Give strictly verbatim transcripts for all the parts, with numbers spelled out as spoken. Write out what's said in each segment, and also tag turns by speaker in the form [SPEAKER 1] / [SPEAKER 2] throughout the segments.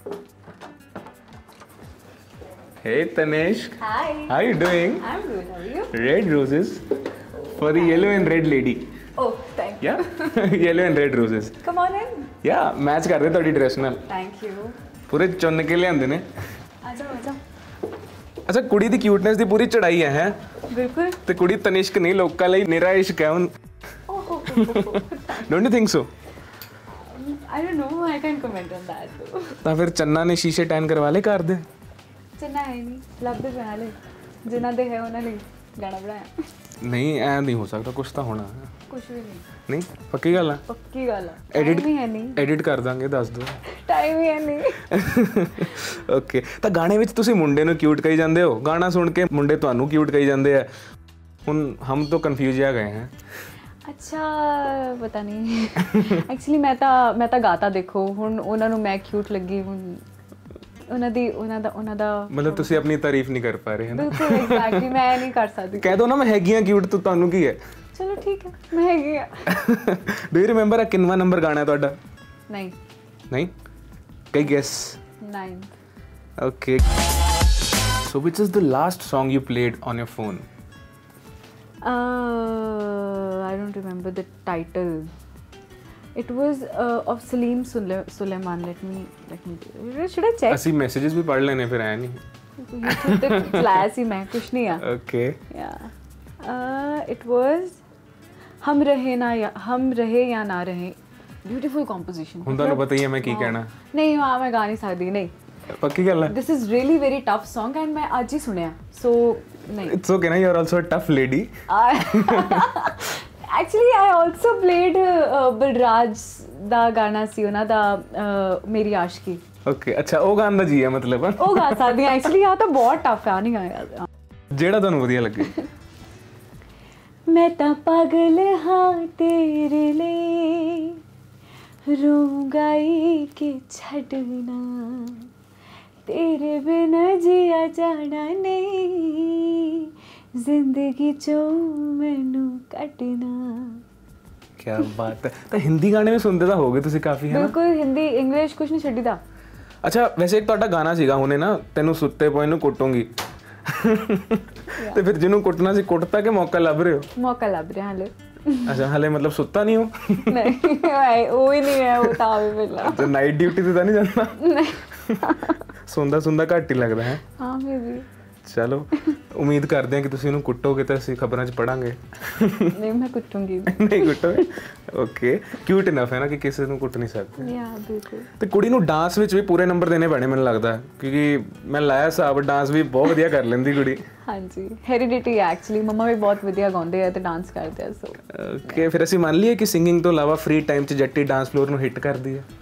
[SPEAKER 1] Hey Tanishq.
[SPEAKER 2] Hi.
[SPEAKER 1] How are you doing?
[SPEAKER 2] I'm good. How are you?
[SPEAKER 1] Red roses for the yellow and red lady.
[SPEAKER 2] Oh, thank you.
[SPEAKER 1] Yeah, yellow and red roses.
[SPEAKER 2] Come on in.
[SPEAKER 1] Yeah, match कर रहे ਤੁਹਾਡੀ dress ਨਾਲ।
[SPEAKER 2] Thank you.
[SPEAKER 1] ਪੂਰੇ ਚੁੰਨ ਕੇ ਲਿਆਂਦੇ ਨੇ।
[SPEAKER 2] आ जाओ, आ जाओ।
[SPEAKER 1] ਅੱਛਾ ਕੁੜੀ ਦੀ ਕਿਊਟਨੈਸ ਦੀ ਪੂਰੀ ਚੜਾਈ ਹੈ ਹੈ।
[SPEAKER 2] बिल्कुल।
[SPEAKER 1] ਤੇ ਕੁੜੀ ਤਨਿਸ਼ਕ ਨਹੀਂ ਲੋਕਾਂ ਲਈ ਨਿਰਾ ਇਸ਼ਕ ਹੈ ਹੁਣ।
[SPEAKER 2] Oh, oh, oh, oh.
[SPEAKER 1] Don't you think so?
[SPEAKER 2] I don't know. I can't comment on that. though.
[SPEAKER 1] ਤਾਂ ਫਿਰ ਚੰਨਾ ਨੇ ਸ਼ੀਸ਼ੇ ਟੈਨ ਕਰਵਾ ਲਏ ਘਰ ਦੇ।
[SPEAKER 2] ਚੰਨਾ ਹੈ ਨਹੀਂ ਲੱਭਦੇ ਬਣਾ ਲੈ ਜਿਨ੍ਹਾਂ ਦੇ ਹੈ ਉਹਨਾਂ ਲਈ ਗਾਣਾ ਬਣਾਇਆ
[SPEAKER 1] ਨਹੀਂ ਐ ਨਹੀਂ ਹੋ ਸਕਦਾ ਕੁਝ ਤਾਂ ਹੋਣਾ
[SPEAKER 2] ਕੁਝ ਵੀ ਨਹੀਂ
[SPEAKER 1] ਨਹੀਂ ਪੱਕੀ ਗੱਲ ਆ
[SPEAKER 2] ਪੱਕੀ ਗੱਲ ਆ
[SPEAKER 1] ਐਡਿਟ
[SPEAKER 2] ਵੀ ਹੈ ਨਹੀਂ
[SPEAKER 1] ਐਡਿਟ ਕਰ ਦਾਂਗੇ ਦੱਸ ਦਿਓ
[SPEAKER 2] ਟਾਈਮ ਹੀ ਹੈ ਨਹੀਂ
[SPEAKER 1] ਓਕੇ ਤਾਂ ਗਾਣੇ ਵਿੱਚ ਤੁਸੀਂ ਮੁੰਡੇ ਨੂੰ ਕਿਊਟ ਕਹੀ ਜਾਂਦੇ ਹੋ ਗਾਣਾ ਸੁਣ ਕੇ ਮੁੰਡੇ ਤੁਹਾਨੂੰ ਕਿਊਟ ਕਹੀ ਜਾਂਦੇ ਆ ਹੁਣ ਹਮ ਤਾਂ ਕਨਫਿਊਜ਼ ਆ ਗਏ ਹੈ
[SPEAKER 2] ਅੱਛਾ ਪਤਾ ਨਹੀਂ ਐਕਚੁਅਲੀ ਮੈਂ ਤਾਂ ਮੈਂ ਤਾਂ ਗਾਤਾ ਦੇਖੋ ਹੁਣ ਉਹਨਾਂ ਨੂੰ ਮੈਂ ਕਿਊਟ ਲੱਗੀ ਹੁਣ ਉਹਨਾਂ ਦੀ ਉਹਨਾਂ ਦਾ ਉਹਨਾਂ ਦਾ
[SPEAKER 1] ਮਤਲਬ ਤੁਸੀਂ ਆਪਣੀ ਤਾਰੀਫ ਨਹੀਂ ਕਰ ਪਾ ਰਹੇ ਹੈ ਨਾ
[SPEAKER 2] ਬਿਲਕੁਲ ਐਗਜ਼ੈਕਟਲੀ ਮੈਂ ਨਹੀਂ ਕਰ ਸਕਦੀ
[SPEAKER 1] ਕਹਿ ਦੋ ਨਾ ਮੈਂ ਹੈਗੀ ਆ ਕਿਊਟ ਤਾਂ ਤੁਹਾਨੂੰ ਕੀ ਹੈ
[SPEAKER 2] ਚਲੋ ਠੀਕ ਹੈ ਮੈਂ ਹੈਗੀ ਆ
[SPEAKER 1] ਡੂ ਯੂ ਰਿਮੈਂਬਰ ਆ ਕਿੰਨਵਾਂ ਨੰਬਰ ਗਾਣਾ ਤੁਹਾਡਾ
[SPEAKER 2] ਨਹੀਂ
[SPEAKER 1] ਨਹੀਂ ਕਈ ਗੈਸ
[SPEAKER 2] ninth
[SPEAKER 1] okay so which is the last song you played on your phone
[SPEAKER 2] uh I don't remember the title it was uh, of Salim Sule- Sulaiman let me let me should I check
[SPEAKER 1] ਅਸੀਂ messages ਵੀ ਪੜ੍ਹ ਲੈਣੇ ਫਿਰ ਐ ਨਹੀਂ
[SPEAKER 2] YouTube ਤੇ class ਹੀ ਮੈਂ ਕੁਛ ਨਹੀਂ ਆ
[SPEAKER 1] okay
[SPEAKER 2] yeah uh it was हम रहे ना या हम रहे या ना रहे beautiful composition
[SPEAKER 1] ਹੁਣ ਤੁਹਾਨੂੰ ਪਤਾ ਹੀ ਹੈ ਮੈਂ ਕੀ ਕਹਿਣਾ
[SPEAKER 2] ਨਹੀਂ ਹਾਂ ਮੈਂ ਗਾ ਨਹੀਂ ਸਕਦੀ ਨਹੀਂ
[SPEAKER 1] ਪੱਕੀ ਗੱਲ ਹੈ
[SPEAKER 2] this is really very tough song and ਮੈਂ ਅੱਜ ਹੀ ਸੁਣਿਆ so ਨਹੀਂ
[SPEAKER 1] it's okay na you are also a tough lady
[SPEAKER 2] actually I also played uh, Balraj ਦਾ ਗਾਣਾ ਸੀ ਉਹਨਾਂ ਦਾ ਮੇਰੀ ਆਸ਼ਕੀ
[SPEAKER 1] okay ਅੱਛਾ ਉਹ ਗਾਣ ਦਾ ਜੀ ਹੈ ਮਤਲਬ
[SPEAKER 2] ਉਹ ਗਾ ਸਕਦੀ ਹਾਂ ਐਕਚੁਅਲੀ ਆ ਤਾਂ ਬਹੁਤ ਟਫ ਆ ਨਹੀਂ ਗਾਇਆ
[SPEAKER 1] ਜਿਹੜਾ ਤੁਹਾਨੂੰ ਵਧੀਆ ਲੱਗੇ
[SPEAKER 2] ਮੈਂ ਤਾਂ ਪਾਗਲ ਹਾਂ ਤੇਰੇ ਲਈ ਰੋਂਗਾਈ ਕੇ ਛੱਡਣਾ ਤੇਰੇ ਬਿਨਾਂ ਜੀਆ ਜਾਣਾ ਨਹੀਂ ਜ਼ਿੰਦਗੀ ਚੋਂ ਮੈਨੂੰ ਕੱਟਣਾ ਕੀ
[SPEAKER 1] ਬਾਤ ਹੈ ਤਾਂ ਹਿੰਦੀ ਗਾਣੇ ਵੀ ਸੁਣਦੇ ਤਾਂ ਹੋਗੇ ਤੁਸੀਂ ਕਾਫੀ ਹੈ ਨਾ
[SPEAKER 2] ਬਿਲਕੁਲ ਹਿੰਦੀ ਇੰਗਲਿਸ਼ ਕੁਝ ਨਹੀਂ ਛੱਡੀਦਾ ਅੱਛਾ
[SPEAKER 1] ਵੈਸੇ ਇੱਕ ਤੁਹਾਡਾ ਗਾਣਾ ਸੀਗਾ ਹੁਣੇ ਨਾ ਤੈਨੂੰ ਸੁੱਤੇ ਪਏ ਨੂੰ ਕੁੱਟੂੰਗੀ ਤੇ ਫਿਰ ਜਿਹਨੂੰ ਕੁੱਟਣਾ ਸੀ ਕੁੱਟਤਾ ਕਿ ਮੌਕਾ ਲੱਭ ਰਹੇ ਹੋ
[SPEAKER 2] ਮੌਕਾ ਲੱਭ ਰਿਹਾ ਹਾਲੇ
[SPEAKER 1] ਅੱਛਾ ਹਾਲੇ ਮਤਲਬ ਸੁੱਤਾ ਨਹੀਂ ਹੋ
[SPEAKER 2] ਨਹੀਂ ਉਹ ਹੀ ਨਹੀਂ ਹੈ ਉਹ ਤਾਂ ਵੀ ਪਹਿਲਾਂ
[SPEAKER 1] ਤੇ ਨਾਈਟ ਡਿਊਟੀ ਤੇ ਤਾਂ ਨਹੀਂ ਜਾਂਦਾ
[SPEAKER 2] ਨਹੀਂ
[SPEAKER 1] ਸੁੰਦਾ ਸੁੰਦਾ ਘੱਟ ਹੀ ਲੱਗਦਾ ਹੈ
[SPEAKER 2] ਹਾਂ ਮੇਬੀ
[SPEAKER 1] ਚਲੋ ਉਮੀਦ ਕਰਦੇ ਹਾਂ ਕਿ ਤੁਸੀਂ ਉਹਨੂੰ ਕੁੱਟੋਗੇ ਤਾਂ ਅਸੀਂ ਖਬਰਾਂ 'ਚ ਪੜਾਂਗੇ
[SPEAKER 2] ਨਹੀਂ ਮੈਂ ਕੁੱਟੂੰਗੀ
[SPEAKER 1] ਨਹੀਂ ਕੁੱਟੋਗੇ ਓਕੇ ਕਿਊਟ ਇਨਫ ਹੈ ਨਾ ਕਿ ਕਿਸੇ ਨੂੰ ਕੁੱਟ ਨਹੀਂ ਸਕਦੇ
[SPEAKER 2] ਯਾ ਬਿਲਕੁਲ
[SPEAKER 1] ਤੇ ਕੁੜੀ ਨੂੰ ਡਾਂਸ ਵਿੱਚ ਵੀ ਪੂਰੇ ਨੰਬਰ ਦੇਣੇ ਪੈਣੇ ਮੈਨੂੰ ਲੱਗਦਾ ਕਿਉਂਕਿ ਮੈਂ ਲਾਇਆ ਹਿਸਾਬ ਡਾਂਸ ਵੀ ਬਹੁਤ ਵਧੀਆ ਕਰ ਲੈਂਦੀ ਕੁੜੀ
[SPEAKER 2] ਹਾਂਜੀ ਹੈਰੀਡਿਟੀ ਐਕਚੁਅਲੀ ਮਮਾ ਵੀ ਬਹੁਤ ਵਧੀਆ ਗਾਉਂਦੇ ਆ ਤੇ ਡਾਂਸ ਕਰਦੇ ਆ ਸੋ
[SPEAKER 1] ਓਕੇ ਫਿਰ ਅਸੀਂ ਮੰਨ ਲਈਏ ਕਿ ਸਿੰਗਿੰਗ ਤੋਂ ਇਲਾਵਾ ਫ੍ਰੀ ਟਾਈਮ 'ਚ ਜੱਟੀ ਡਾਂਸ ਫਲੋਰ ਨੂੰ ਹਿੱਟ ਕਰਦੀ ਹੈ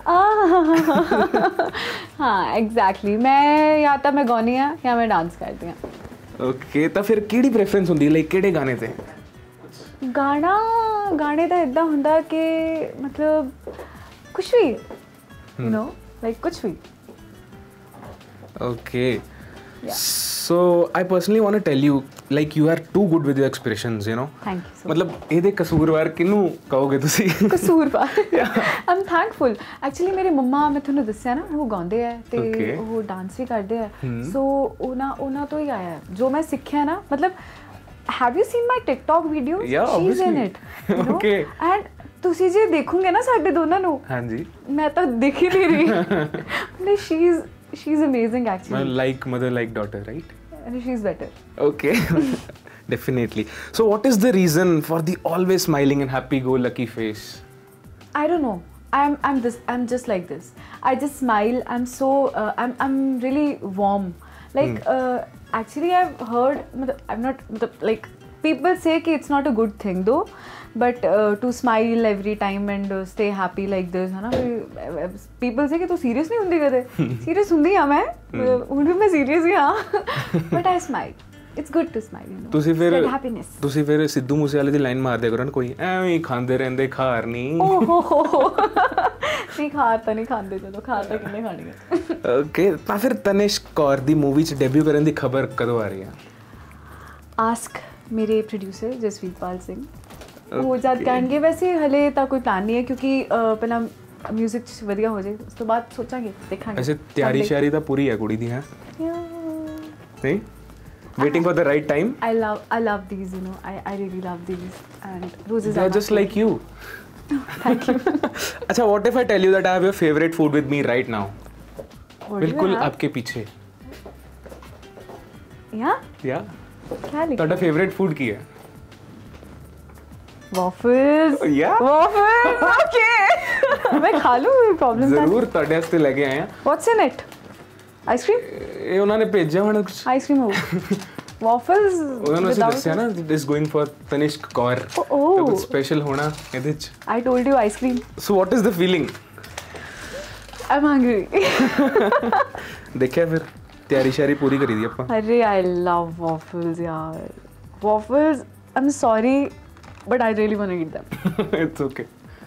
[SPEAKER 2] ਹਾਂ ਐਗਜ਼ੈਕਟਲੀ ਮੈਂ ਜਾਂ ਤਾਂ ਮੈਂ ਗਾਉਂਦੀ ਹਾਂ ਜਾਂ ਮੈਂ ਡਾਂਸ ਕਰਦੀ ਹਾਂ
[SPEAKER 1] ਓਕੇ ਤਾਂ ਫਿਰ ਕਿਹੜੀ ਪ੍ਰੈਫਰੈਂਸ ਹੁੰਦੀ ਲਾਈਕ ਕਿਹੜੇ ਗਾਣੇ ਤੇ
[SPEAKER 2] ਗਾਣਾ ਗਾਣੇ ਦਾ ਇਦਾਂ ਹੁੰਦਾ ਕਿ ਮਤਲਬ ਕੁਛ ਵੀ ਯੂ نو ਲਾਈਕ ਕੁਛ ਵੀ
[SPEAKER 1] okay so I personally want to tell you like you are too good with your expressions you know
[SPEAKER 2] thank you so
[SPEAKER 1] ਮਤਲਬ ਇਹਦੇ ਕਸੂਰਵਾਰ ਕਿਹਨੂੰ ਕਹੋਗੇ ਤੁਸੀਂ
[SPEAKER 2] ਕਸੂਰਵਾਰ I'm thankful actually ਮੇਰੇ ਮੰਮਾ ਮੈਂ ਤੁਹਾਨੂੰ ਦੱਸਿਆ ਨਾ ਉਹ ਗਾਉਂਦੇ ਆ ਤੇ ਉਹ ਡਾਂਸ ਵੀ ਕਰਦੇ ਆ ਸੋ ਉਹਨਾਂ ਉਹਨਾਂ ਤੋਂ ਹੀ ਆਇਆ ਜੋ ਮੈਂ ਸਿੱਖਿਆ ਨਾ ਮਤਲਬ have you seen my TikTok videos
[SPEAKER 1] yeah
[SPEAKER 2] she's in it you know? okay and ਤੁਸੀਂ ਜੇ ਦੇਖੋਗੇ ਨਾ ਸਾਡੇ ਦੋਨਾਂ ਨੂੰ
[SPEAKER 1] ਹਾਂਜੀ
[SPEAKER 2] ਮੈਂ ਤਾਂ ਦਿਖ ਹੀ ਨਹੀਂ ਰਹੀ ਨਹੀਂ she's she's amazing actually
[SPEAKER 1] like mother like daughter right
[SPEAKER 2] and she's better
[SPEAKER 1] okay definitely so what is the reason for the always smiling and happy go lucky face
[SPEAKER 2] I don't know i'm i'm this i'm just like this I just smile I'm so uh, i'm i'm really warm like hmm. uh, actually I've heard I'm not like people say ki it's not a good thing though but uh, to smile every time and uh, stay happy like this है ना people say कि तू serious नहीं हुंदी कदे serious हुंदी हां मैं हुण भी मैं serious ही हां but I smile it's good to smile you know
[SPEAKER 1] ਤੁਸੀਂ ਫਿਰ
[SPEAKER 2] happiness
[SPEAKER 1] ਤੁਸੀਂ ਫਿਰ ਸਿੱਧੂ ਮੂਸੇਵਾਲੇ ਦੀ ਲਾਈਨ ਮਾਰ ਦਿਆ ਕਰੋ ਨਾ ਕੋਈ ਐਵੇਂ ਹੀ ਖਾਂਦੇ ਰਹਿੰਦੇ ਖਾਰ ਨਹੀਂ
[SPEAKER 2] ਓ ਹੋ ਹੋ ਨਹੀਂ ਖਾਰ ਤਾਂ ਨਹੀਂ ਖਾਂਦੇ ਜਦੋਂ ਖਾਰ ਤਾਂ ਕਿੰਨੇ ਖਾਣੀ ਹੈ
[SPEAKER 1] ਓਕੇ ਤਾਂ ਫਿਰ ਤਨਿਸ਼ਕ ਕੌਰ ਦੀ ਮੂਵੀ 'ਚ ਡੈਬਿਊ ਕਰਨ ਦੀ ਖਬਰ ਕਦੋਂ ਆ ਰਹੀ ਹੈ
[SPEAKER 2] ਆਸਕ ਮੇਰੇ ਪ੍ਰੋਡਿਊਸਰ ਜਸਵੀਰਪਾਲ ਸਿੰਘ ਉਹ ਜਦ ਕਹਿਣਗੇ ਵੈਸੇ ਹਲੇ ਤਾਂ ਕੋਈ ਪਲਾਨ ਨਹੀਂ ਹੈ ਕਿਉਂਕਿ ਪਹਿਲਾਂ ਮਿਊਜ਼ਿਕ 'ਚ ਵਧੀਆ ਹੋ ਜਾਏ ਉਸ ਤੋਂ ਬਾਅਦ ਸੋਚਾਂਗੇ ਦੇਖਾਂਗੇ
[SPEAKER 1] ਵੈਸੇ ਤਿਆਰੀ ਸ਼ਿਆਰੀ ਤਾਂ ਪੂਰੀ ਹੈ ਕੁੜੀ ਦੀ ਹੈ ਨਹੀਂ waiting for the right time
[SPEAKER 2] I love I love these you know I I really love these and roses
[SPEAKER 1] they're
[SPEAKER 2] are
[SPEAKER 1] just like you
[SPEAKER 2] thank you
[SPEAKER 1] अच्छा what if I tell you that I have your favorite food with me right now
[SPEAKER 2] What do you
[SPEAKER 1] बिल्कुल
[SPEAKER 2] have?
[SPEAKER 1] आपके पीछे
[SPEAKER 2] yeah
[SPEAKER 1] या
[SPEAKER 2] क्या लिखा
[SPEAKER 1] ਤੁਹਾਡਾ favourite food ਕੀ ਹੈ
[SPEAKER 2] waffles
[SPEAKER 1] Yeah?
[SPEAKER 2] waffles okay मैं खा लूँ प्रॉब्लम
[SPEAKER 1] ਜ਼ਰੂਰ ਤੁਹਾਡੇ ਵਾਸਤੇ ਲੈ ਕੇ ਆਏ ਆ
[SPEAKER 2] what's in it ice cream
[SPEAKER 1] ਇਹ ਉਹਨਾਂ ਨੇ ਭੇਜਿਆ ਹੁਣ ਕੁਝ
[SPEAKER 2] ice cream हो waffles
[SPEAKER 1] ਉਹਨਾਂ ਨੂੰ ਅਸੀਂ
[SPEAKER 2] without
[SPEAKER 1] ਦੱਸਿਆ ਨਾ this going for Tanishk Kaur
[SPEAKER 2] oh,
[SPEAKER 1] ਤਾਂ
[SPEAKER 2] oh.
[SPEAKER 1] ਕੁਝ ਸਪੈਸ਼ਲ ਹੋਣਾ ਇਹਦੇ ਚ
[SPEAKER 2] I told you ice cream
[SPEAKER 1] so what is the feeling
[SPEAKER 2] I'm hungry
[SPEAKER 1] ਦੇਖਿਆ ਫਿਰ ਤਿਆਰੀ ਸ਼ਿਆਰੀ ਪੂਰੀ ਕਰੀ ਦੀ ਆਪਾਂ
[SPEAKER 2] अरे I love waffles यार waffles I'm sorry but I really want to eat them
[SPEAKER 1] it's okay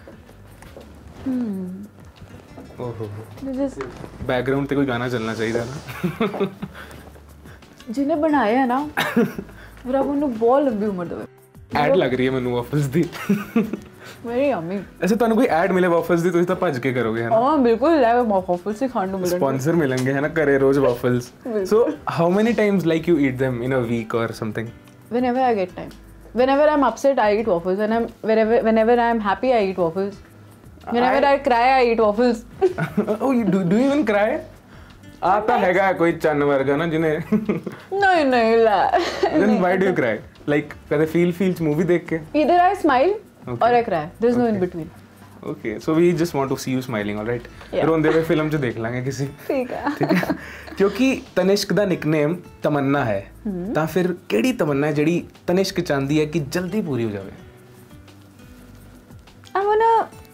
[SPEAKER 1] ਓਹੋ
[SPEAKER 2] They just
[SPEAKER 1] ਬੈਕਗ੍ਰਾਉਂਡ ਤੇ ਕੋਈ ਗਾਣਾ ਚੱਲਣਾ ਚਾਹੀਦਾ ਨਾ
[SPEAKER 2] ਜਿਹਨੇ ਬਣਾਏ ਆ ਨਾ ਰੱਬ ਉਹਨੂੰ ਬਹੁਤ ਲੰਬੀ ਉਮਰ ਦੇਵੇ
[SPEAKER 1] ਐਡ ਲੱਗ ਰਹੀ ਹੈ ਮੈਨੂੰ ਵਾਫਲਸ ਦੀ
[SPEAKER 2] ਵੈਰੀ ਯਮੀ
[SPEAKER 1] ਐਸੇ ਤੁਹਾਨੂੰ ਕੋਈ ਐਡ ਮਿਲੇ ਵਾਫਲਸ ਦੀ ਤੁਸੀਂ ਤਾਂ ਭੱਜ ਕੇ ਕਰੋਗੇ ਹੈ ਨਾ
[SPEAKER 2] ਹਾਂ ਬਿਲਕੁਲ ਲੈ ਵਾਫਲਸ ਹੀ ਖਾਣ ਨੂੰ ਮਿਲਣਗੇ
[SPEAKER 1] ਸਪਾਂਸਰ ਮਿਲਣਗੇ ਹੈ ਨਾ ਘਰੇ ਰੋਜ਼ waffles so how many times like you eat them in a week or something
[SPEAKER 2] whenever I get time whenever I'm upset I eat waffles when I'm whenever whenever I'm happy I eat waffles whenever I, I cry I eat waffles
[SPEAKER 1] oh you do, do you even cry ਆ ਤਾਂ ਹੈਗਾ ਕੋਈ ਚੰਨ ਵਰਗਾ ਨਾ ਜਿਹਨੇ
[SPEAKER 2] ਨਹੀਂ ਨਹੀਂ ਲੈ
[SPEAKER 1] then why do you cry like ਕਦੇ ਫੀਲ ਫੀਲ ਚ ਮੂਵੀ ਦੇਖ ਕੇ
[SPEAKER 2] either I smile
[SPEAKER 1] Okay.
[SPEAKER 2] or I cry there's no in
[SPEAKER 1] Okay.
[SPEAKER 2] between
[SPEAKER 1] okay so we just want to see you smiling all right
[SPEAKER 2] Yeah.
[SPEAKER 1] ਰੋਂਦੇ ਹੋਏ film ਚ ਦੇਖ ਲਾਂਗੇ ਕਿਸੇ
[SPEAKER 2] ਠੀਕ ਹੈ
[SPEAKER 1] ਠੀਕ ਹੈ ਕਿਉਂਕਿ ਤਨਿਸ਼ਕ ਦਾ ਨਿਕਨੇਮ ਤਮੰਨਾ ਹੈ ਤਾਂ ਫਿਰ ਕਿਹੜੀ ਤਮੰਨਾ ਹੈ ਜਿਹੜੀ ਤਨਿਸ਼ਕ ਚਾਹੁੰਦੀ ਹੈ ਕਿ ਜਲਦੀ ਪੂਰੀ ਹੋ ਜਾਵੇ
[SPEAKER 2] I wanna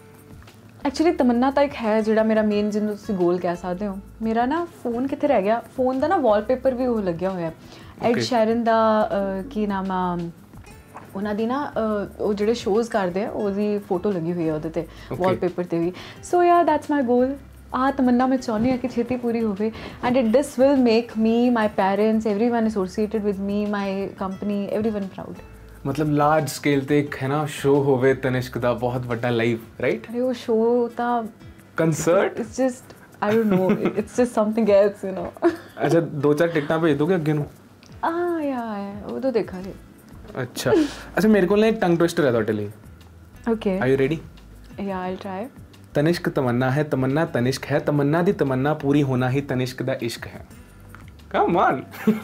[SPEAKER 2] ਐਕਚੁਅਲੀ ਤਮੰਨਾ ਤਾਂ ਇੱਕ ਹੈ ਜਿਹੜਾ ਮੇਰਾ ਮੇਨ ਜਿਹਨੂੰ ਤੁਸੀਂ ਗੋਲ ਕਹਿ ਸਕਦੇ ਹੋ ਮੇਰਾ ਨਾ ਫੋਨ ਕਿੱਥੇ ਰਹਿ ਗਿਆ ਫੋਨ ਦਾ ਨਾ ਵਾਲਪੇਪਰ ਵੀ ਉਹ ਲੱਗਿਆ ਹੋਇਆ ਐਡ ਸ਼ੈਰਨ ਦਾ ਅਹ, ਕੀ ਨਾਮ ਆ ਉਹਨਾਂ ਦੀ ਨਾ ਅਹ, ਉਹ ਜਿਹੜੇ ਸ਼ੋਜ਼ ਕਰਦੇ ਆ ਉਹਦੀ ਫੋਟੋ ਲੱਗੀ ਹੋਈ ਹੈ ਉਹਦੇ ਤੇ ਵਾਲਪੇਪਰ ਤੇ ਵੀ ਸੋ ਯਾ ਦੈਟਸ ਮਾਈ ਗੋਲ ਆਹ ਤਮੰਨਾ ਮੈਂ ਚਾਹੁੰਦੀ ਹਾਂ ਕਿ ਛੇਤੀ ਪੂਰੀ ਹੋਵੇ and it this will make me my parents everyone associated with me my company everyone proud
[SPEAKER 1] ਮਤਲਬ ਲਾਰਜ ਸਕੇਲ ਤੇ ਇੱਕ ਹੈ ਨਾ ਸ਼ੋ ਹੋਵੇ ਤਨਿਸ਼ਕ ਦਾ ਬਹੁਤ ਵੱਡਾ ਲਾਈਵ ਰਾਈਟ
[SPEAKER 2] ਅਰੇ ਉਹ ਸ਼ੋ ਤਾਂ
[SPEAKER 1] concert
[SPEAKER 2] it's just I don't know it's just something else you know
[SPEAKER 1] ਅੱਛਾ ਦੋ ਚਾਰ ਟਿਕਟਾਂ ਭੇਜ ਦੋਗੇ ਅੱਗੇ ਨੂੰ
[SPEAKER 2] ਆ ਯਾ ਉਹ ਤਾਂ ਦੇਖਾਂਗੇ
[SPEAKER 1] ਅੱਛਾ ਅੱਛਾ ਮੇਰੇ ਕੋਲ ਨਾ ਇੱਕ ਟੰਗ ਟਵਿਸਟਰ ਹੈ ਤੁਹਾਡੇ ਲਈ
[SPEAKER 2] okay
[SPEAKER 1] are you ready
[SPEAKER 2] yeah I'll try
[SPEAKER 1] Tanishk Tamanna है तमन्ना तनिष्क है तमन्ना दी तमन्ना पूरी होना ही तनिष्क दा इश्क है कम ऑन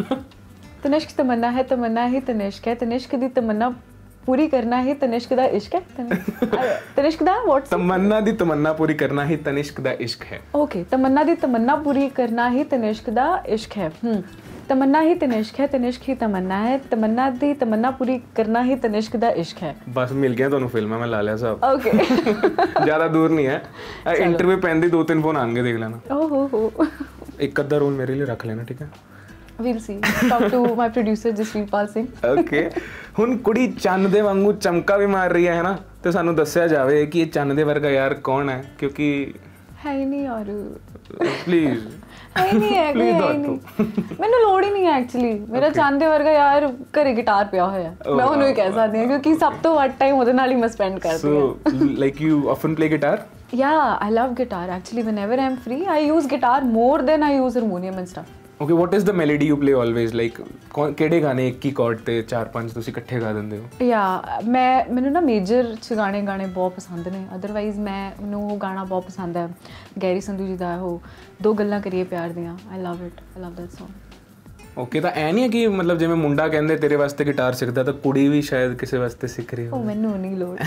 [SPEAKER 2] तनिष्क तमन्ना है तमन्ना ही तनिष्क है तनिष्क दी तमन्ना पूरी करना ही तनिष्क दा इश्क है तनिष्क दा व्हाट
[SPEAKER 1] तमन्ना दी तमन्ना पूरी करना ही तनिष्क दा इश्क है
[SPEAKER 2] ओके तमन्ना दी तमन्ना पूरी करना ही तनिष्क दा इश्क है हम्म तमन्ना ही तनिष्क है तनिष्क ही तमन्ना है तमन्ना दी तमन्ना पूरी करना ही तनिष्क दा इश्क है
[SPEAKER 1] बस मिल गया ਤੁਹਾਨੂੰ ਫਿਲਮ ਮੈਂ ਲਾ ਲਿਆ ਸਾਹਿਬ
[SPEAKER 2] ओके
[SPEAKER 1] ਜ਼ਿਆਦਾ ਦੂਰ ਨਹੀਂ ਹੈ ਇੰਟਰਵਿਊ ਪੈਂਦੀ ਦੋ ਤਿੰਨ ਫੋਨ ਆਣਗੇ ਦੇਖ ਲੈਣਾ
[SPEAKER 2] ओह हो हो
[SPEAKER 1] ਇੱਕ ਅੱਧਾ ਰੋਲ ਮੇਰੇ ਲਈ ਰੱਖ ਲੈਣਾ ਠੀਕ ਹੈ
[SPEAKER 2] we'll see talk to my producer Jasveerpal Singh
[SPEAKER 1] okay ਹੁਣ ਕੁੜੀ ਚੰਨ ਦੇ ਵਾਂਗੂ ਚਮਕਾ ਵੀ ਮਾਰ ਰਹੀ ਹੈ ਨਾ ਤੇ ਸਾਨੂੰ ਦੱਸਿਆ ਜਾਵੇ ਕਿ ਇਹ ਚੰਨ ਦੇ ਵਰਗਾ ਯਾਰ ਕੌਣ ਹੈ ਕਿਉਂਕਿ
[SPEAKER 2] ਹੈ ਹੀ ਨਹੀਂ ਔਰ
[SPEAKER 1] ਪਲੀਜ਼
[SPEAKER 2] ਹੈ ਨਹੀਂ ਹੈ ਕੋਈ ਹੈ ਨਹੀਂ ਮੈਨੂੰ ਲੋੜ ਹੀ ਨਹੀਂ ਹੈ ਐਕਚੁਅਲੀ ਮੇਰਾ ਚੰਨ ਦੇ ਵਰਗਾ ਯਾਰ ਘਰੇ ਗਿਟਾਰ ਪਿਆ ਹੋਇਆ ਮੈਂ ਉਹਨੂੰ ਹੀ ਕਹਿ ਸਕਦੀ ਹਾਂ ਕਿਉਂਕਿ ਸਭ ਤੋਂ ਵੱਧ ਟਾਈਮ ਉਹਦੇ ਨਾਲ ਹੀ ਮੈਂ ਸਪੈਂਡ ਕਰਦੀ ਹਾਂ
[SPEAKER 1] so like you often play guitar
[SPEAKER 2] Yeah, I love guitar. Actually, whenever I'm free, I use guitar more than I use harmonium and stuff.
[SPEAKER 1] Okay, what is the melody you play always? Like, ਕਿਹੜੇ ਗਾਣੇ ਇੱਕ ਹੀ chord ਤੇ ਚਾਰ ਪੰਜ ਤੁਸੀਂ ਇਕੱਠੇ ਗਾ ਦਿੰਦੇ ਹੋ?
[SPEAKER 2] Yeah, ਮੈਂ ਮੈਨੂੰ ਨਾ ਮੇਜਰ ਚ ਗਾਣੇ ਗਾਣੇ ਬਹੁਤ ਪਸੰਦ ਨੇ। ਅਦਰਵਾਈਜ਼ ਮੈਂ ਮੈਨੂੰ ਉਹ ਗਾਣਾ ਬਹੁਤ ਪਸੰਦ ਹੈ ਗੈਰੀ ਸੰਧੂ ਜੀ ਦਾ ਉਹ ਦੋ ਗੱਲਾਂ ਕਰੀਏ ਪਿਆਰ ਦੀਆਂ। I love it. I love that song.
[SPEAKER 1] Okay ਤਾਂ ਐ ਨਹੀਂ ਹੈ ਕਿ ਮਤਲਬ ਜਿਵੇਂ ਮੁੰਡਾ ਕਹਿੰਦੇ ਤੇਰੇ ਵਾਸਤੇ ਗਿਟਾਰ ਸਿੱਖਦਾ ਤਾਂ ਕੁੜੀ ਵੀ ਸ਼ਾਇਦ ਕਿਸੇ ਵਾਸਤੇ ਸਿੱਖ ਰਹੀ
[SPEAKER 2] ਉਹ ਮੈਨੂੰ ਨਹੀਂ ਲੋੜ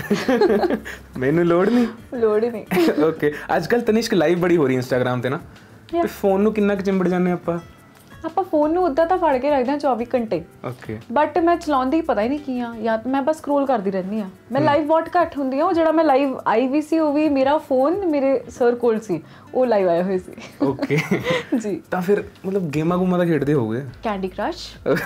[SPEAKER 1] ਮੈਨੂੰ ਲੋੜ ਨਹੀਂ
[SPEAKER 2] ਲੋੜ ਹੀ ਨਹੀਂ
[SPEAKER 1] ਓਕੇ ਅੱਜ ਕੱਲ ਤਨਿਸ਼ਕ ਲਾਈਵ ਬੜੀ ਹੋ ਰਹੀ ਇੰਸਟਾਗ੍ਰਾਮ ਤੇ ਨਾ ਤੇ ਫੋਨ ਨੂੰ ਕਿੰਨਾ ਕੁ ਚਿੰਬੜ ਜਾਂਦੇ ਆਪਾਂ
[SPEAKER 2] ਆਪਾਂ ਫੋਨ ਨੂੰ ਉੱਦਾਂ ਤਾਂ ਫੜ ਕੇ ਰੱਖਦੇ ਹਾਂ ਚੌਵੀ ਘੰਟੇ
[SPEAKER 1] ਓਕੇ
[SPEAKER 2] ਬਟ ਮੈਂ ਚਲਾਉਂਦੀ ਹੀ ਪਤਾ ਹੀ ਨਹੀਂ ਕੀ ਆ ਜਾਂ ਮੈਂ ਬਸ ਸਕਰੋਲ ਕਰਦੀ ਰਹਿੰਦੀ ਆ ਮੈਂ ਲਾਈਵ ਬਹੁਤ ਘੱਟ ਹੁੰਦੀ ਆ ਉਹ ਜਿਹੜਾ ਮੈਂ ਲਾਈਵ ਆਈ ਵੀ ਸੀ ਉਹ ਵੀ ਮੇਰਾ ਫੋਨ ਮੇਰੇ ਸਰ ਕੋਲ ਸੀ ਉਹ ਲਾਈਵ ਆਇਆ ਹੋਇਆ ਸੀ
[SPEAKER 1] ਓਕੇ
[SPEAKER 2] ਜੀ
[SPEAKER 1] ਤਾਂ ਫਿਰ ਮਤਲਬ ਗੇਮਾਂ ਗੂਮਾਂ ਤਾਂ ਖੇਡਦੇ ਹੋਗੇ
[SPEAKER 2] candy crush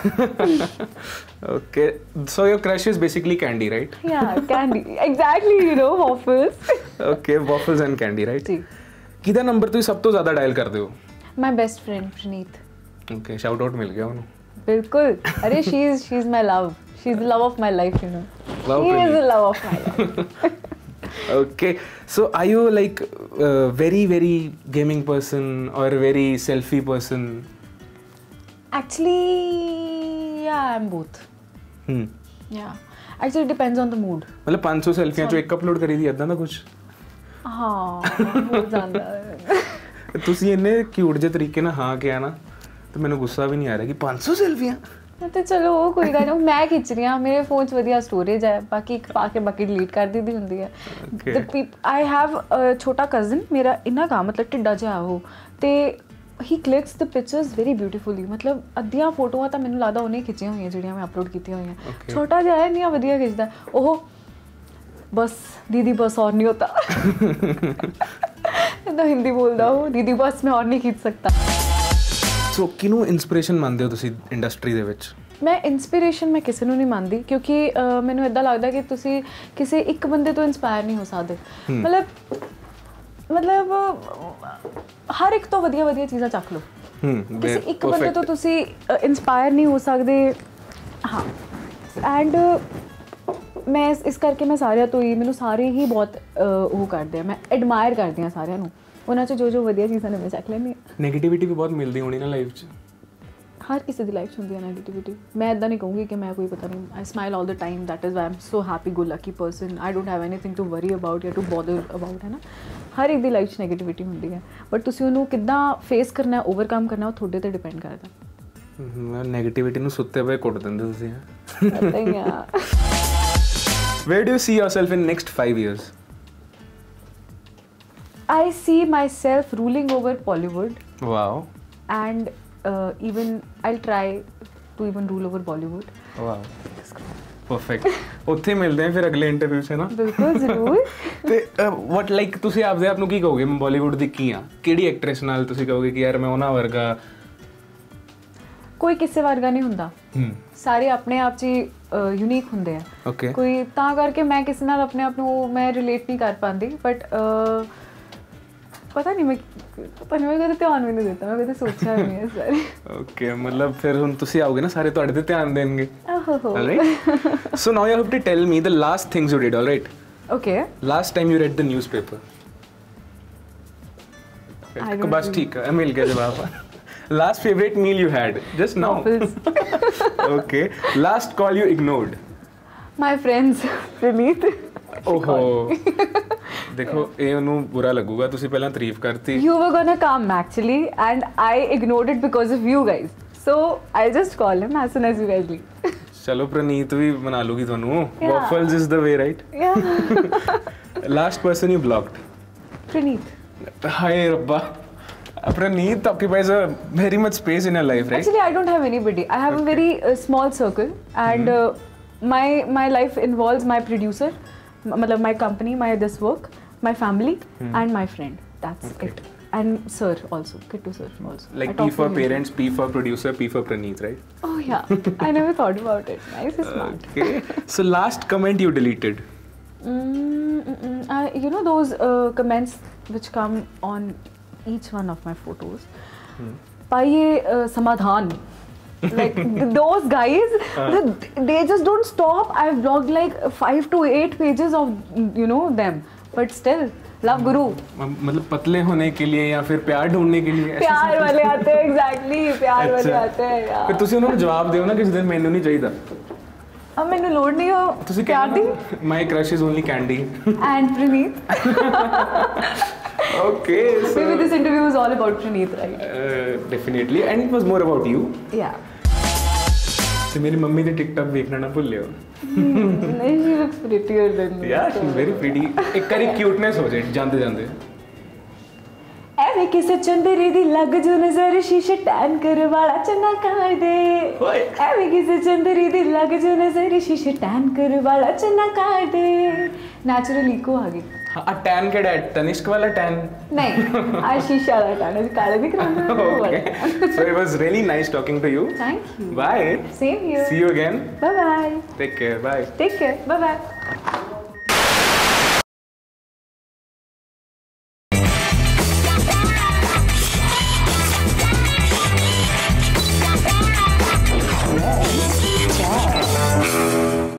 [SPEAKER 1] okay so your crush is basically candy right
[SPEAKER 2] yeah candy exactly you know waffles
[SPEAKER 1] okay waffles and candy right
[SPEAKER 2] ਜੀ
[SPEAKER 1] ਕਿਹਦਾ ਨੰਬਰ ਤੁਸੀਂ ਸਭ ਤੋਂ ਜ਼ਿਆਦਾ ਡਾਇਲ ਕਰਦੇ ਹੋ
[SPEAKER 2] my best friend Praneet
[SPEAKER 1] okay shout out ਮਿਲ ਗਿਆ ਉਹਨੂੰ
[SPEAKER 2] ਬਿਲਕੁਲ ਅਰੇ she is she's my love she's the love of my life you know
[SPEAKER 1] Love
[SPEAKER 2] she is
[SPEAKER 1] Praneet.
[SPEAKER 2] the love of my life
[SPEAKER 1] Okay, so are you like uh, very very gaming person or very selfie person?
[SPEAKER 2] Actually, yeah, I'm both.
[SPEAKER 1] Hmm.
[SPEAKER 2] Yeah. Actually, it depends on the mood.
[SPEAKER 1] मतलब पाँच सौ सेल्फियां जो एक upload करी दी ਇਦਾਂ ਦਾ ਕੁਝ?
[SPEAKER 2] ਹਾਂ ਬਹੁਤ ਜ਼ਿਆਦਾ।
[SPEAKER 1] ਤੁਸੀਂ ਇੰਨੇ ਕਿਊਟ ਜਿਹੇ ਤਰੀਕੇ ਨਾਲ ਹਾਂ ਕਿਹਾ ਨਾ ਤੇ ਮੈਨੂੰ ਗੁੱਸਾ ਵੀ ਨਹੀਂ ਆ ਰਿਹਾ ਕਿ ਪੰਜ ਸੌ ਸੈਲਫੀਆਂ।
[SPEAKER 2] ਤੇ ਚਲੋ ਉਹ ਕੋਈ ਗੱਲ ਨਹੀਂ, ਮੈਂ ਖਿੱਚ ਰਹੀ ਹਾਂ, ਮੇਰੇ ਫੋਨ 'ਚ ਵਧੀਆ ਸਟੋਰੇਜ ਹੈ, ਬਾਕੀ ਇੱਕ ਪਾ ਕੇ ਬਾਕੀ ਡਿਲੀਟ ਕਰ ਦਿੱਤੀ ਹੁੰਦੀ ਹੈ। ਆਈ ਹੈਵ ਛੋਟਾ ਕਜ਼ਨ ਮੇਰਾ, ਇੰਨਾ ਕੰਮ ਮਤਲਬ ਢਿੱਡਾ ਜਿਹਾ ਉਹ, ਤੇ ਹੀ clicks the pictures very beautifully. ਮਤਲਬ ਅੱਧੀਆਂ ਫੋਟੋਆਂ ਤਾਂ ਮੈਨੂੰ ਲੱਗਦਾ ਉਹਨੇ ਖਿੱਚੀਆਂ ਹੋਈਆਂ ਜਿਹੜੀਆਂ ਮੈਂ ਅਪਲੋਡ ਕੀਤੀਆਂ ਹੋਈਆਂ। ਛੋਟਾ ਜਿਹਾ ਹੈ, ਇੰਨੀਆਂ ਵਧੀਆ ਖਿੱਚਦਾ ਉਹ। ਬਸ ਦੀਦੀ ਬਸ ਔਰ ਨਹੀਂ ਹੋਤਾ ਇੱਦਾਂ ਹਿੰਦੀ ਬੋਲਦਾ ਉਹ, ਦੀਦੀ ਬਸ ਮੈਂ ਔਰ ਨਹੀਂ ਖਿੱਚ ਸਕਤਾ।
[SPEAKER 1] ਸੋ ਕਿਹਨੂੰ ਇਨਸਪੀਰੇਸ਼ਨ ਮੰਨਦੇ ਹੋ ਤੁਸੀਂ ਇੰਡਸਟਰੀ ਦੇ ਵਿੱਚ?
[SPEAKER 2] ਮੈਂ ਇਨਸਪੀਰੇਸ਼ਨ ਮੈਂ ਕਿਸੇ ਨੂੰ ਨਹੀਂ ਮੰਨਦੀ, ਕਿਉਂਕਿ ਮੈਨੂੰ ਇੱਦਾਂ ਲੱਗਦਾ ਕਿ ਤੁਸੀਂ ਕਿਸੇ ਇੱਕ ਬੰਦੇ ਤੋਂ ਇੰਸਪਾਇਰ ਨਹੀਂ ਹੋ ਸਕਦੇ। ਮਤਲਬ ਮਤਲਬ ਹਰ ਇੱਕ ਤੋਂ ਵਧੀਆ ਵਧੀਆ ਚੀਜ਼ਾਂ ਚੱਕ ਲਓ। ਕਿਸੇ ਇੱਕ ਬੰਦੇ ਤੋਂ ਤੁਸੀਂ ਇੰਸਪਾਇਰ ਨਹੀਂ ਹੋ ਸਕਦੇ। ਹਾਂ, ਐਂਡ ਮੈਂ ਇਸ ਕਰਕੇ ਮੈਂ ਸਾਰਿਆਂ ਤੋਂ ਹੀ, ਮੈਨੂੰ ਸਾਰੇ ਹੀ ਬਹੁਤ ਉਹ ਕਰਦੇ ਆ, ਮੈਂ ਐਡਮਾਇਰ ਕਰਦੀ ਹਾਂ ਸਾਰਿਆਂ ਨੂੰ। ਉਹਨਾਂ 'ਚ ਜੋ ਜੋ ਵਧੀਆ ਚੀਜ਼ਾਂ ਨੇ ਮੈਂ ਚੱਕ ਲੈਂਦੀ ਹਾਂ।
[SPEAKER 1] ਨੈਗੇਟਿਵਿਟੀ ਵੀ ਬਹੁਤ ਮਿਲਦੀ ਹੋਣੀ ਨਾ ਲਾਈਫ 'ਚ?
[SPEAKER 2] ਹਰ ਕਿਸੇ ਦੀ ਲਾਈਫ 'ਚ ਹੁੰਦੀ ਹੈ ਨੈਗੇਟਿਵਿਟੀ। ਮੈਂ ਇੱਦਾਂ ਨਹੀਂ ਕਹੂੰਗੀ ਕਿ ਮੈਂ ਕੋਈ ਪਤਾ ਨਹੀਂ, I smile all the time, that is why am so happy go lucky person. I don't have anything to worry about ਜਾਂ ਟੂ ਬੋਦਰ ਅਬਾਊਟ, ਹੈ ਨਾ। ਹਰ ਇੱਕ ਦੀ ਲਾਈਫ 'ਚ ਨੈਗੇਟਿਵਿਟੀ ਹੁੰਦੀ ਹੈ, ਬਟ ਤੁਸੀਂ ਉਹਨੂੰ ਕਿੱਦਾਂ ਫੇਸ ਕਰਨਾ, ਓਵਰਕਮ ਕਰਨਾ, ਉਹ ਤੁਹਾਡੇ 'ਤੇ ਡਿਪੈਂਡ ਕਰਦਾ।
[SPEAKER 1] ਨੈਗੇਟਿਵਿਟੀ ਨੂੰ ਸੁੱਤੇ ਪਏ ਕੁੱਟ ਦਿੰਦੇ ਤੁਸੀਂ।
[SPEAKER 2] ਪਤਾ ਹੀ ਆ।
[SPEAKER 1] Where do you see yourself in next five years?
[SPEAKER 2] I see myself ruling over Bollywood.
[SPEAKER 1] Wow.
[SPEAKER 2] And uh, even I'll try to even rule over Bollywood.
[SPEAKER 1] Wow. Perfect. ਉੱਥੇ ਮਿਲਦੇ ਹਾਂ ਫਿਰ ਅਗਲੇ ਇੰਟਰਵਿਊ 'ਚ ਨਾ।
[SPEAKER 2] ਬਿਲਕੁਲ ਜ਼ਰੂਰ।
[SPEAKER 1] ਤੇ ਵਾਟ ਲਾਈਕ ਤੁਸੀਂ ਆਪਦੇ ਆਪ ਨੂੰ ਕੀ ਕਹੋਗੇ, ਮੈਂ ਬਾਲੀਵੁੱਡ ਦੀ ਕੀ ਹਾਂ? ਕਿਹੜੀ ਐਕਟਰੈਸ ਨਾਲ ਤੁਸੀਂ ਕਹੋਗੇ ਕਿ ਯਾਰ ਮੈਂ ਉਹਨਾਂ ਵਰਗਾ?
[SPEAKER 2] ਕੋਈ ਕਿਸੇ ਵਰਗਾ ਨਹੀਂ ਹੁੰਦਾ, ਸਾਰੇ ਆਪਣੇ ਆਪ 'ਚ ਹੀ ਯੂਨੀਕ ਹੁੰਦੇ ਆ।
[SPEAKER 1] ਓਕੇ।
[SPEAKER 2] ਕੋਈ ਤਾਂ ਕਰਕੇ ਮੈਂ ਕਿਸੇ ਨਾਲ ਆਪਣੇ ਆਪ ਨੂੰ ਮੈਂ ਰਿਲੇਟ ਨਹੀਂ ਕਰ ਪਾਉਂਦੀ, ਬਟ ਪਤਾ ਨਹੀਂ ਮੈਂ ਪਤਾ ਨਹੀਂ ਮੈਂ ਕਦੇ ਧਿਆਨ ਵੀ ਨਹੀਂ ਦਿੱਤਾ, ਮੈਂ ਕਦੇ ਸੋਚਿਆ ਨਹੀਂ ਇਸ ਬਾਰੇ।
[SPEAKER 1] ਓਕੇ, ਮਤਲਬ ਫਿਰ ਹੁਣ ਤੁਸੀਂ ਆਓਗੇ ਨਾ ਸਾਰੇ ਤੁਹਾਡੇ 'ਤੇ ਧਿਆਨ ਦੇਣਗੇ।
[SPEAKER 2] ਆਹੋ।
[SPEAKER 1] Right. So now you have to tell me the last things you did, alright?
[SPEAKER 2] Okay.
[SPEAKER 1] Last time you read the newspaper? ਬਸ ਠੀਕ ਹੈ, ਮਿਲ ਗਿਆ ਜਵਾਬ। Last favorite meal you had just now? Okay. Last call you ignored?
[SPEAKER 2] My friends, Praneeth.
[SPEAKER 1] ओहो, देखो ये उन्हों बुरा लगूगा, तुसी पहला तारीफ करती।
[SPEAKER 2] You were gonna come actually, and I ignored it because of you guys. So I just call him as soon as you guys leave.
[SPEAKER 1] चलो प्रणीत भी मना लूगी ਤੁਹਾਨੂੰ। Waffles is the way, right?
[SPEAKER 2] Yeah.
[SPEAKER 1] Last person you blocked?
[SPEAKER 2] Praneeth.
[SPEAKER 1] हाय रब्बा। Praneeth occupies a very much space in your life, right?
[SPEAKER 2] Actually, I don't have anybody. I have okay. a very uh, small circle, and mm-hmm. uh, my my life involves my producer, matlab my company, my this work, my family, mm-hmm. and my friend. That's okay. it. And sir also, Kittu sir also.
[SPEAKER 1] Like P for parents, P for producer, P for Praneeth, right?
[SPEAKER 2] Oh yeah, I never thought about it. Nice, smart.
[SPEAKER 1] Okay. So last comment you deleted?
[SPEAKER 2] Mm-mm. Uh, you know those uh, comments which come on each one of my photos. Hmm. Paiye uh, samadhan. Like those guys, uh. they, they just don't stop. I've blogged like five to eight pages of you know them, but still love guru.
[SPEAKER 1] मतलब पतले होने के लिए या फिर प्यार ढूंढने के लिए?
[SPEAKER 2] प्यार वाले आते हैं, exactly प्यार वाले आते हैं यार।
[SPEAKER 1] फिर तुसी उन्होंने जवाब दियो ना किसी दिन मैंने नहीं चाहिए था।
[SPEAKER 2] अब मैंने लोड नहीं हो प्यार दी।
[SPEAKER 1] My crush is only Candy.
[SPEAKER 2] And Praneeth.
[SPEAKER 1] Okay, so
[SPEAKER 2] maybe this interview was all about Praneeth, right?
[SPEAKER 1] Uh, definitely, and it was more about you.
[SPEAKER 2] Yeah.
[SPEAKER 1] So मेरी मम्मी ने TikTok देखना ना भूल लियो।
[SPEAKER 2] नहीं, she looks prettier than me.
[SPEAKER 1] Yeah, she's very pretty. एक करी cuteness हो जाए जानते जानते।
[SPEAKER 2] ਐਵੇਂ ਕਿਸੇ ਚੰਦਰੀ ਦੀ ਲੱਗ ਜੋ ਨਜ਼ਰ ਸ਼ੀਸ਼ੇ ਟੈਨ ਕਰ ਵਾਲਾ ਚੰਨਾ ਕਰ ਦੇ। ਐਵੇਂ ਕਿਸੇ ਚੰਦਰੀ ਦੀ ਲੱਗ ਜੋ ਨਜ਼ਰ ਸ਼ੀਸ਼ੇ ਟੈਨ ਕਰ ਵਾਲਾ ਚੰਨਾ ਕਰ ਦੇ। ਨੈਚੁਰਲ ਇਕੋ ਆ ਗਈ।
[SPEAKER 1] हाँ, टैन के डैड तनिष्क वाला टैन
[SPEAKER 2] नहीं, आज शीशा वाला टैन है, काले दिख रहा है।
[SPEAKER 1] Okay, so it was really nice talking to you.
[SPEAKER 2] Thank you.
[SPEAKER 1] Bye.
[SPEAKER 2] Same here.
[SPEAKER 1] See you again.
[SPEAKER 2] Bye bye.
[SPEAKER 1] Take care. Bye.
[SPEAKER 2] Take care. Bye bye.